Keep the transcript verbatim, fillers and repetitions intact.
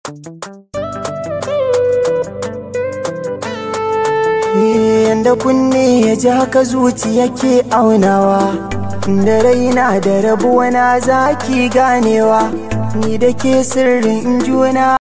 Yanda kunne ya ji haka zuciya ke aunawa, da raina da rabuwa na zaki ganewa, ni da ke sirrin juna.